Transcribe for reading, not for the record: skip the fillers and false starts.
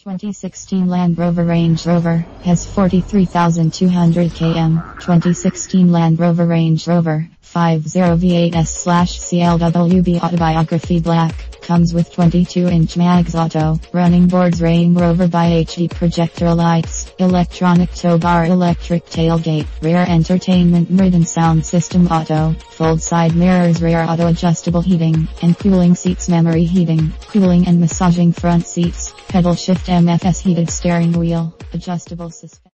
2016 Land Rover Range Rover has 43,200 km. 2016 Land Rover Range Rover 50V8S/CLWB Autobiography Black comes with 22-inch mags auto, running boards, Range Rover by HD projector lights, electronic tow bar, electric tailgate, rear entertainment, MERIDAN sound system auto, fold side mirrors, rear auto adjustable heating and cooling seats, memory heating, cooling and massaging front seats, pedal shift MFS heated steering wheel, adjustable suspension.